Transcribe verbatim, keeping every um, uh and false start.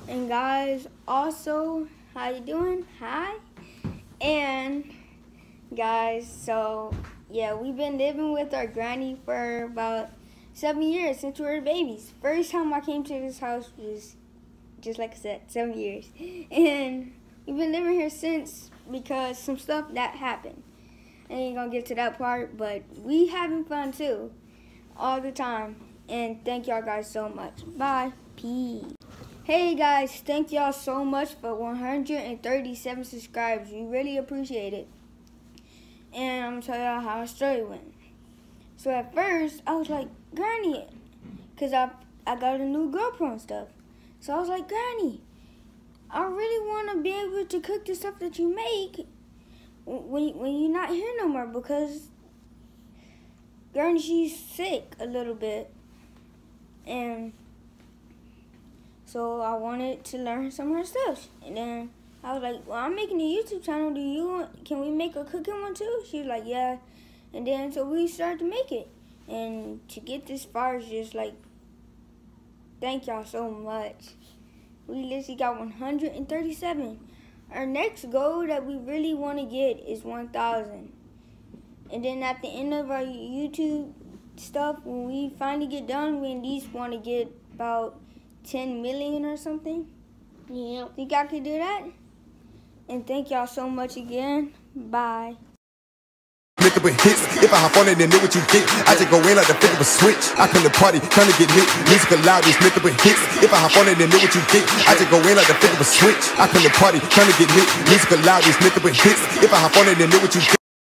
And guys, also, how you doing? Hi. And guys, so yeah, we've been living with our granny for about seven years since we were babies. First time I came to this house was, just like I said, seven years. And we've been living here since because some stuff that happened. I ain't gonna get to that part, but we having fun too, all the time. And thank y'all guys so much. Bye. Peace. Hey guys, thank y'all so much for one hundred thirty-seven subscribers. We really appreciate it. And I'm gonna tell y'all how our story went. So at first, I was like, Granny, because I, I got a new GoPro and stuff. So I was like, Granny, I really want to be able to cook the stuff that you make when, when you're not here no more, because Granny, she's sick a little bit. And so I wanted to learn some of her stuff. And then I was like, well, I'm making a YouTube channel. Do you want, can we make a cooking one too? She was like, yeah. And then so we started to make it. And to get this far is just like, thank y'all so much. We literally got one hundred thirty-seven. Our next goal that we really want to get is one thousand. And then at the end of our YouTube stuff, when we finally get done, we at least want to get about ten million or something. Yeah. Think I could do that? And thank y'all so much again. Bye. Nothing but hits. If I hop on it and know what you get, I just go in like the flip of a switch. I come to party, trying to get lit. Music loud, there's nothing but hits. If I hop on it and know what you get, I just go in like the flip of a switch. I come to party, trying to get lit. Music loud, there's nothing but hits. If I hop on it and know what you get.